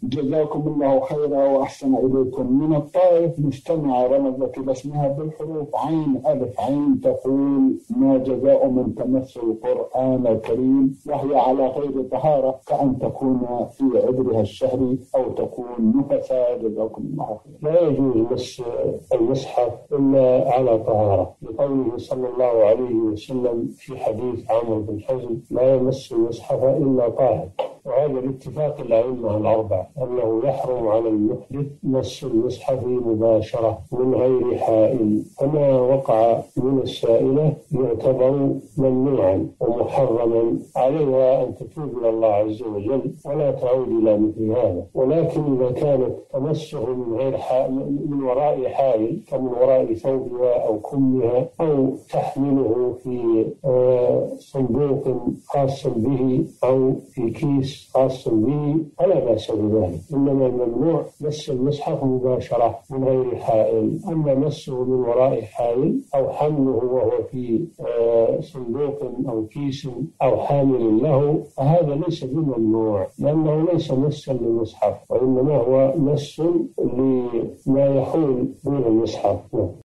جزاكم الله خيرا وأحسن إليكم. من الطائف مستمعة رمزت إلى اسمها بالحروف عين ألف عين تقول: ما جزاء من تمس القرآن الكريم وهي على غير طهارة، كأن تكون في عذرها الشهري أو تكون نفسا؟ جزاكم الله خيرا. لا يجوز مس المصحف إلا على طهارة، لقوله صلى الله عليه وسلم في حديث عمرو بن حزم: لا يمس المصحف إلا طاهر. وهذا باتفاق الأئمة الأربعة أنه يحرم على المحدث مس المصحف مباشرة من غير حائل، فما وقع من السائلة يعتبر ممنوعا ومحرما، عليها أن تتوب إلى الله عز وجل ولا تعود إلى مثل هذا. ولكن إذا كانت تمسه من وراء حائل، كمن وراء ثوبها أو كمها، أو تحمله في صندوق خاص به أو في كيس خاص به، فلا بأس بذلك. إنما الممنوع مس المصحف مباشرة من غير حائل. أما مسه من وراء حائل أو حمله وهو في صندوق أو كيس أو حامل له، فهذا ليس بممنوع، لأنه ليس مسا للمصحف، وإنما هو مس لما يحول دون المصحف.